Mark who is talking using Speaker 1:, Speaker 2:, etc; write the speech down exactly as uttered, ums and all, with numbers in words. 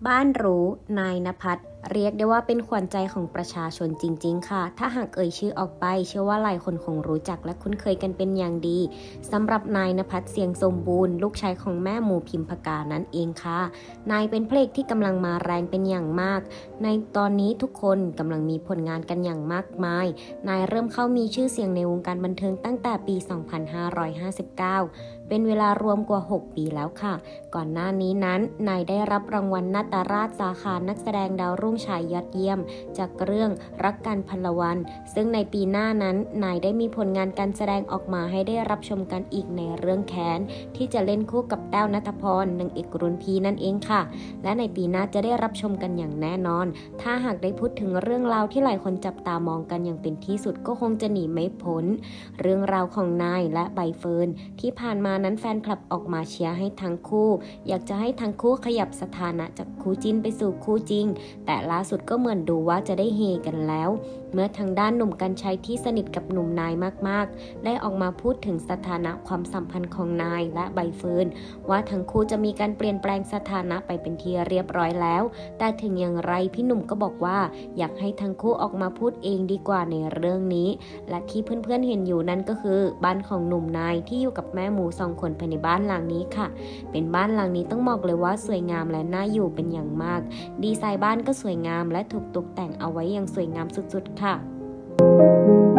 Speaker 1: บ้านหรูนายณภัทรเรียกได้ว่าเป็นขวัญใจของประชาชนจริงๆค่ะถ้าหากเอ่ยชื่อออกไปเชื่อว่าหลายคนคงรู้จักและคุ้นเคยกันเป็นอย่างดีสำหรับนายณภัทรเสียงสมบูรณ์ลูกชายของแม่หมูพิมพกานั่นเองค่ะนายเป็นเพลงที่กำลังมาแรงเป็นอย่างมากในตอนนี้ทุกคนกำลังมีผลงานกันอย่างมากมายนายเริ่มเข้ามีชื่อเสียงในวงการบันเทิงตั้งแต่ปี สองพันห้าร้อยห้าสิบเก้า เป็นเวลารวมกว่าหกปีแล้วค่ะก่อนหน้านี้นั้นนายได้รับรางวัลนาตราชสาขานักแสดงดาวรุ่งชายยอดเยี่ยมจากเรื่องรักกันพลวันซึ่งในปีหน้านั้นนายได้มีผลงานการแสดงออกมาให้ได้รับชมกันอีกในเรื่องแค้นที่จะเล่นคู่กับแต้วณัฐพรนางเอกรุ่นพี่นั่นเองค่ะและในปีหน้าจะได้รับชมกันอย่างแน่นอนถ้าหากได้พูดถึงเรื่องราวที่หลายคนจับตามองกันอย่างเป็นที่สุดก็คงจะหนีไม่พ้นเรื่องราวของนายและใบเฟิร์นที่ผ่านมานั้นแฟนคลับออกมาเชียร์ให้ทั้งคู่อยากจะให้ทั้งคู่ขยับสถานะจากคู่จิ้นไปสู่คู่จริงแต่ล่าสุดก็เหมือนดูว่าจะได้เฮกันแล้วเมื่อทางด้านหนุ่มกรรชัยที่สนิทกับหนุ่มนายมากๆได้ออกมาพูดถึงสถานะความสัมพันธ์ของนายและใบเฟิร์นว่าทั้งคู่จะมีการเปลี่ยนแปลงสถานะไปเป็นที่เรียบร้อยแล้วแต่ถึงอย่างไรพี่หนุ่มก็บอกว่าอยากให้ทั้งคู่ออกมาพูดเองดีกว่าในเรื่องนี้และที่เพื่อนๆเห็นอยู่นั่นก็คือบ้านของหนุ่มนายที่อยู่กับแม่หมูสองคนภายในบ้านหลังนี้ค่ะเป็นบ้านหลังนี้ต้องบอกเลยว่าสวยงามและน่าอยู่เป็นอย่างมากดีไซน์บ้านก็สวยงามและถูกตกแต่งเอาไว้อย่างสวยงามสุดๆค่ะ